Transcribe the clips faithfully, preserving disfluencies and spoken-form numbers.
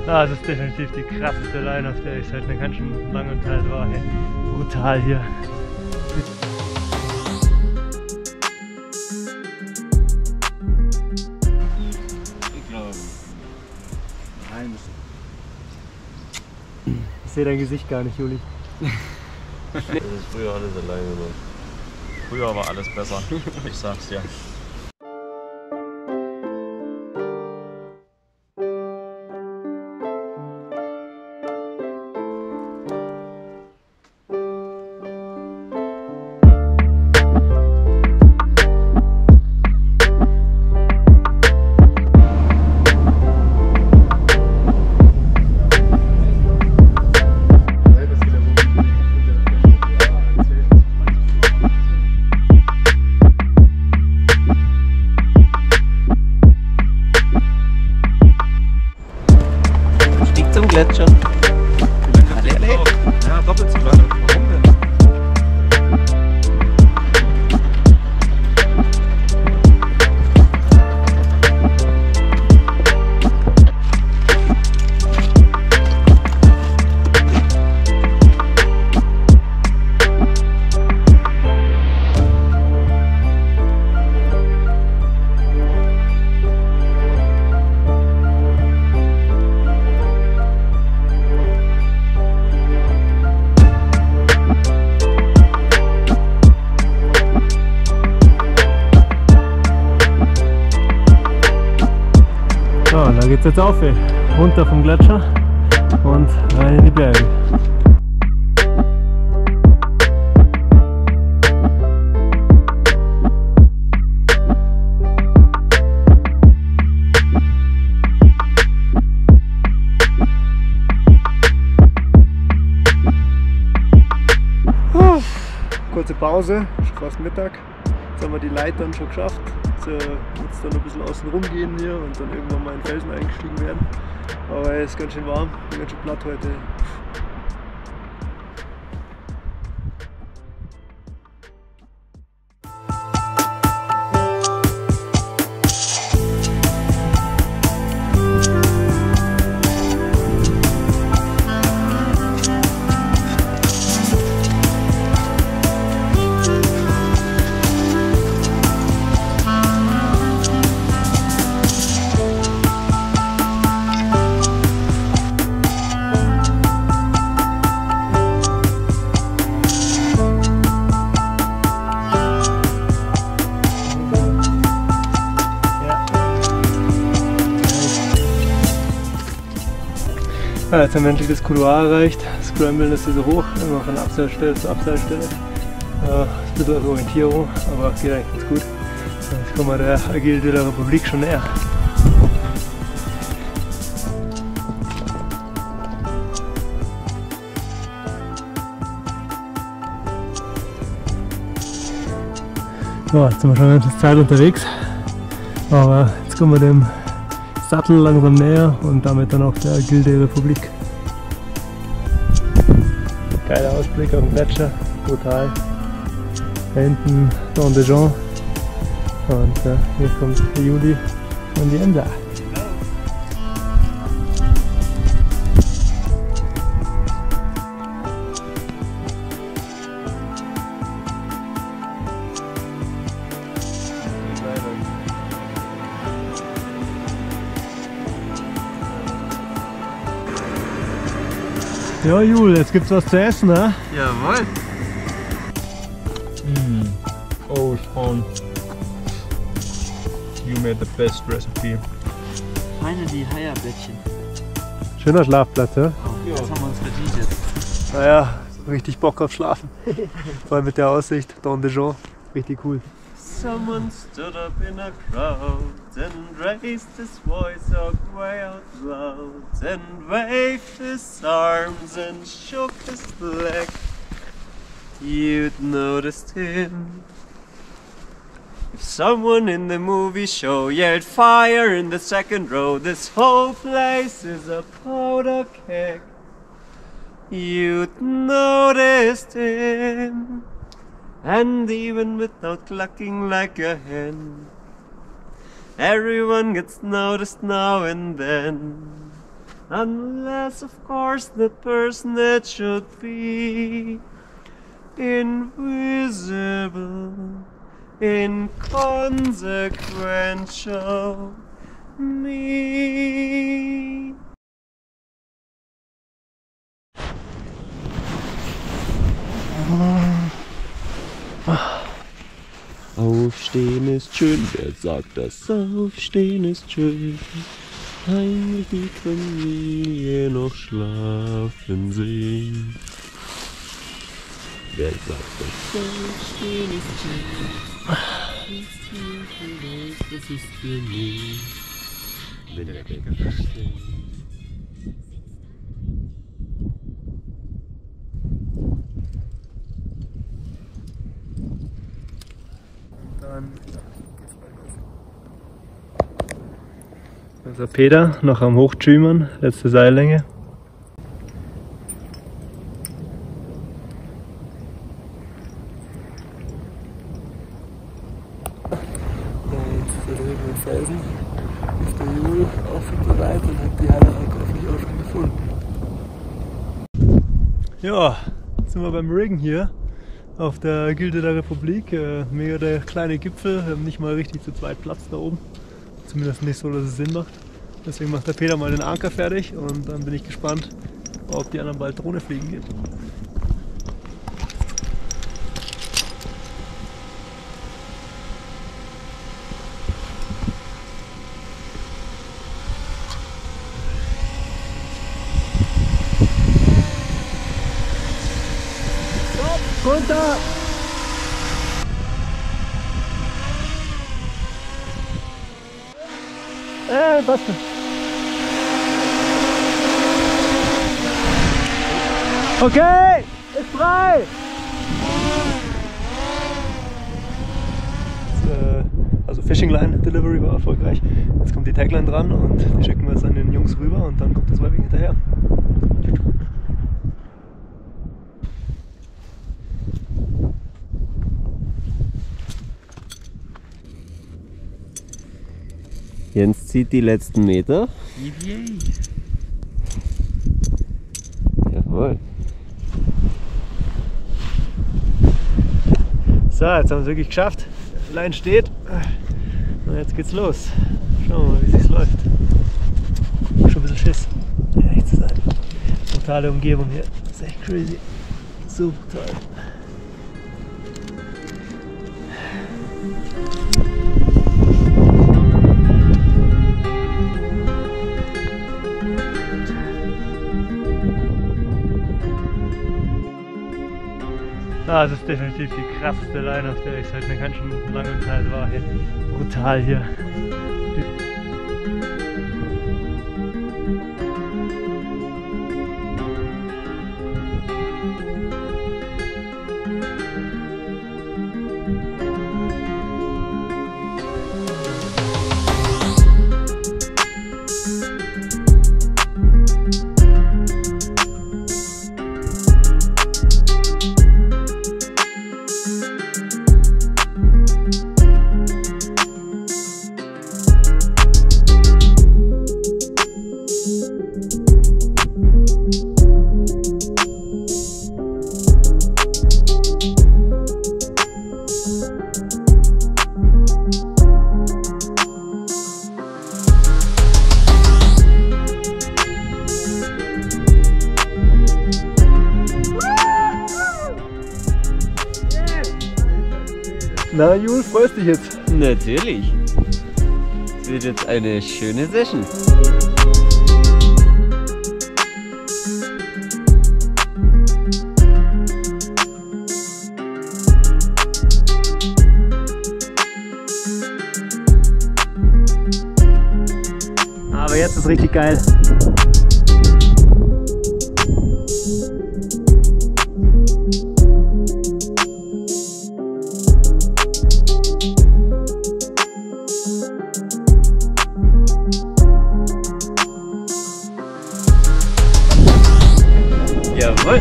Das ist definitiv die krasseste Line, auf der ich seit einer ganzen langen Zeit war. Hey. Brutal hier. Ich glaube. Nein, ich sehe dein Gesicht gar nicht, Juli. das ist früher alles alleine gemacht. Früher war alles besser, ich sag's dir. Zum Gletscher. Ja, doppelt so lange. Warum denn? So, da geht's jetzt auf, ey. Runter vom Gletscher und rein in die Berge. Kurze Pause, schon fast Mittag. Jetzt haben wir die Leitern schon geschafft. Jetzt, äh, jetzt dann ein bisschen außen rum gehen hier und dann irgendwann mal in den Felsen eingestiegen werden. Aber es ist ganz schön warm, ganz schön platt heute. Ja, jetzt haben wir endlich das Couloir erreicht. Scramblen ist hier so hoch, immer von Abseilstelle zu Abseilstelle. Ja, ein bisschen als Orientierung, aber geht eigentlich ganz gut. Jetzt kommen wir der Agile de la République schon näher. So, jetzt sind wir schon eine ganze Zeit unterwegs, aber jetzt kommen wir dem Sattel langsam näher und damit dann auch der Agile de la République. Geiler Ausblick auf den Gletscher, brutal. Da hinten Dent des Gens und äh, hier kommt der Juli und die Ensa. Ja, Jul, jetzt gibt's was zu essen, ne? Jawohl! Mm. Oh, Sean. You made the best recipe. Finally, Eierblättchen. Schöner Schlafplatz, ja? Oh, das haben wir uns verdient jetzt. Naja, richtig Bock auf Schlafen. Vor allem mit der Aussicht, Dent des Gens, richtig cool. Someone stood up in a crowd and raised his voice out way out loud and waved his arms and shook his leg. You'd noticed him. If someone in the movie show yelled fire in the second row, this whole place is a powder keg. You'd noticed him. And even without clucking like a hen, everyone gets noticed now and then. unless of course the person that should be invisible, inconsequential me. Aufstehen ist schön, wer sagt das? Aufstehen ist schön. Heimlich die Familie noch schlafen sehen. Wer sagt das? Aufstehen ist schön. Das ist für mich. Wenn der Bäcker versteht. Also Peter noch am Hochschümmern, letzte Seillänge. Da jetzt da drüben im Felsen ist der Jule auch schon bereit und hat die Heilerei hoffentlich auch schon gefunden. Ja, jetzt sind wir beim Riggen hier auf der Gilde der Republik. Äh, mega der kleine Gipfel, wir haben nicht mal richtig zu zweit Platz da oben. Zumindest nicht so, dass es Sinn macht. Deswegen macht der Peter mal den Anker fertig und dann bin ich gespannt, ob die anderen bald Drohne fliegen geht. Stop! Runter! Äh, basta. Okay, ist frei! Jetzt, äh, also Fishing Line Delivery war erfolgreich. Jetzt kommt die Tagline dran und die schicken wir jetzt an den Jungs rüber und dann kommt das Webbing hinterher. Jens zieht die letzten Meter. Jawohl. So, jetzt haben wir es wirklich geschafft. Die Line steht. Und jetzt geht's los. Schauen wir mal, wie es sich läuft. Schon ein bisschen Schiss, hier echt zu sein. Totale Umgebung hier. Das ist echt crazy. So toll. Ah, das ist definitiv die krasseste Line, auf der ich seit einer ganz schön langen Zeit war. Hier. Brutal hier. Na Jul, freust dich jetzt? Natürlich. Es wird jetzt eine schöne Session. Aber jetzt ist richtig geil. Jawohl.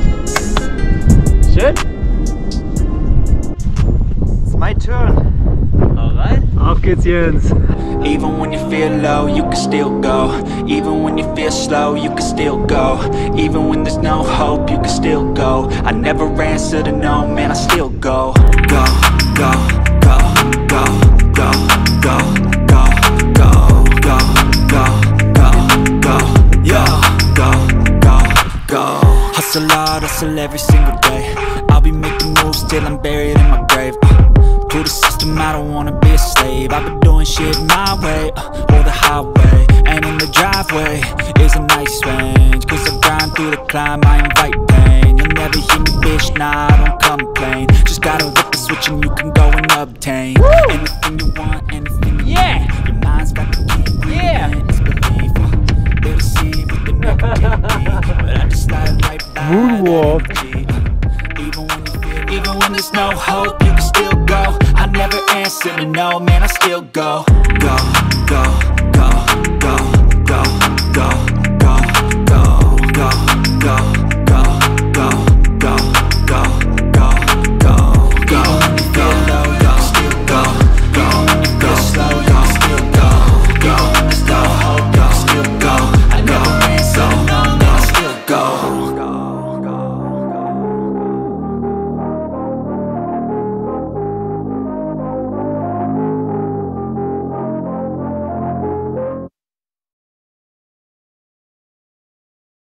Schön. It's my turn. Alright. Okay. geht's, Jens. Even when you feel low, you can still go. Even when you feel slow, you can still go. Even when there's no hope, you can still go. I never answer to no, man, I still go. Go, go, go, go, go, go, go, go, go, go, go, go, yo, go, go, go. Hustle hard, hustle every single day. I'll be making moves till I'm buried in my grave. uh, To the system, I don't wanna be a slave. I've been doing shit my way, uh, or the highway. And in the driveway is a nice range. Cause I grind through the climb, I invite pain. You'll never hear me, bitch, nah, I don't complain. Just gotta whip the switch and you can go and obtain Woo! Anything you want, anything you yeah. need. Your mind's got the key, yeah. It's belief, uh, they'll deceive with the negativity. But I just slide right by Moonwalk. that energy, uh, Even when you feel, even when there's no hope, you can still go. I never answer to no, man, I still go. Go, go.